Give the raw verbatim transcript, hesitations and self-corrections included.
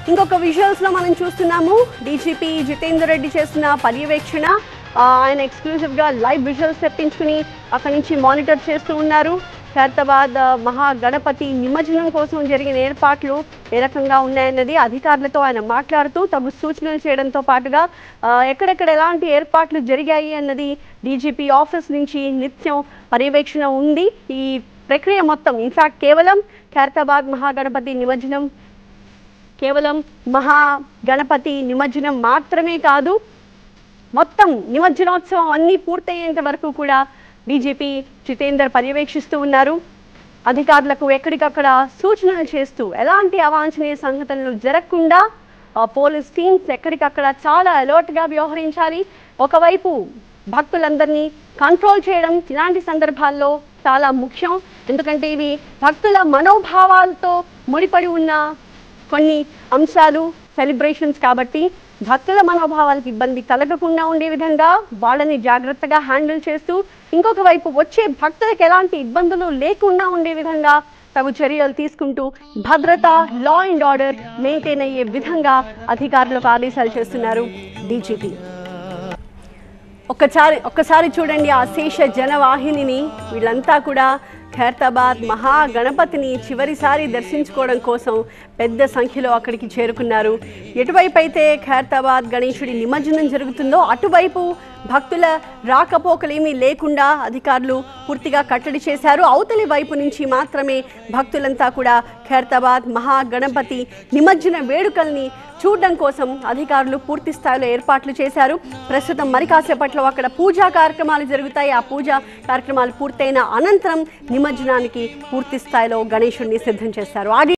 ఇంకొక విజువల్స్ లో మనం చూస్తున్నాము డీజీపీ జితేందర్ రెడ్డి చేస్తున్న పర్యవేక్షణ. ఆయన ఎక్స్క్లూజివ్ గా లైవ్ విజువల్స్ తెప్పించుకుని అక్కడి నుంచి మానిటర్ చేస్తూ ఉన్నారు. ఖైరతాబాద్ మహా గణపతి నిమజ్జనం కోసం జరిగిన ఏర్పాట్లు ఏ రకంగా ఉన్నాయన్నది అధికారులతో ఆయన మాట్లాడుతూ తగు సూచనలు చేయడంతో పాటుగా ఎక్కడెక్కడ ఎలాంటి ఏర్పాట్లు జరిగాయి అన్నది డీజీపీ ఆఫీస్ నుంచి నిత్యం పర్యవేక్షణ ఉంది. ఈ ప్రక్రియ మొత్తం ఇన్ఫాక్ట్ కేవలం ఖైరతాబాద్ మహాగణపతి నిమజ్జనం కేవలం మహా గణపతి నిమజ్జనం మాత్రమే కాదు, మొత్తం నిమజ్జనోత్సవం అన్నీ పూర్తయ్యేంత వరకు కూడా డీజీపీ జితేందర్ పర్యవేక్షిస్తూ ఉన్నారు. అధికారులకు ఎక్కడికక్కడ సూచనలు చేస్తూ ఎలాంటి అవాంఛనీయ సంఘటనలు జరగకుండా పోలీస్ టీమ్స్ ఎక్కడికక్కడ చాలా అలర్ట్గా వ్యవహరించాలి. ఒకవైపు భక్తులందరినీ కంట్రోల్ చేయడం ఇలాంటి సందర్భాల్లో చాలా ముఖ్యం. ఎందుకంటే ఇవి భక్తుల మనోభావాలతో ముడిపడి ఉన్న కొన్ని అంశాలు, సెలబ్రేషన్స్ కాబట్టి భక్తుల మనోభావాలకు ఇబ్బంది కలగకుండా ఉండే విధంగా వాళ్ళని జాగ్రత్తగా హ్యాండిల్ చేస్తూ, ఇంకొక వైపు వచ్చే భక్తులకు ఎలాంటి ఇబ్బందులు లేకుండా ఉండే విధంగా తగు చర్యలు తీసుకుంటూ భద్రత, లా అండ్ ఆర్డర్ మెయింటైన్ అయ్యే విధంగా అధికారులకు ఆదేశాలు చేస్తున్నారు డీజీపీ. ఒక్కసారి ఒక్కసారి చూడండి ఆ శేష జనవాహినిని. వీళ్ళంతా కూడా ఖైరతాబాద్ మహా గణపతిని చివరిసారి దర్శించుకోవడం కోసం పెద్ద సంఖ్యలో అక్కడికి చేరుకున్నారు. ఎటువైపు అయితే ఖైరతాబాద్ గణేశుడి నిమజ్జనం జరుగుతుందో అటువైపు భక్తుల రాకపోకలేమీ లేకుండా అధికారులు పూర్తిగా కట్టడి చేశారు. అవతలి వైపు నుంచి మాత్రమే భక్తులంతా కూడా ఖైరతాబాద్ మహా గణపతి నిమజ్జన వేడుకల్ని చూడడం కోసం అధికారులు పూర్తి స్థాయిలో ఏర్పాట్లు చేశారు. ప్రస్తుతం మరి కాసేపట్లో అక్కడ పూజా కార్యక్రమాలు జరుగుతాయి. ఆ పూజా కార్యక్రమాలు పూర్తయిన అనంతరం నిమజ్జనానికి పూర్తి స్థాయిలో గణేశుడిని సిద్ధం చేస్తారు.